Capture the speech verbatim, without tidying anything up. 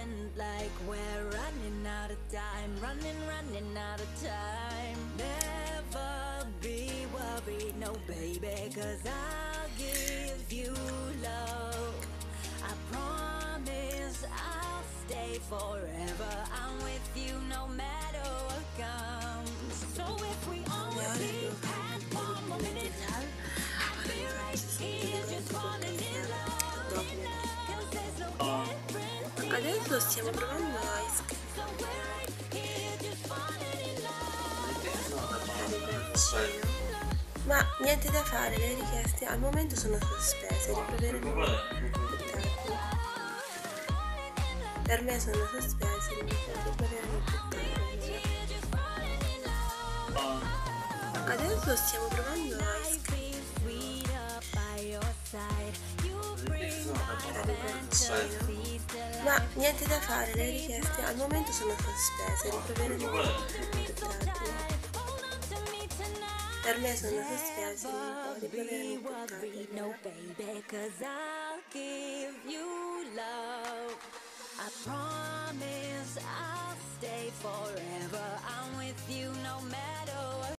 pretend like we're running out of time, running, running out of time. Never be worried, no baby, cause I'll give you love. I promise I'll stay forever. I'm with you no matter what comes. So if we only had one more minute, I'd be right here just falling in love. Cause there's no difference. Adesso stiamo provando a iscriverci. So we're right here just falling in Ma niente da fare, le richieste al momento sono sospese, riproveremo più tardi. Per me sono sospese, riproveremo più tardi. Adesso stiamo provando a iscriverci. Ma niente da fare, le richieste al momento sono sospese, riproveremo più tardi. Per me sono sospese, riproveremo più tardi. no baby, cause I'll give you love. I promise I'll stay forever. I'm with you no matter what.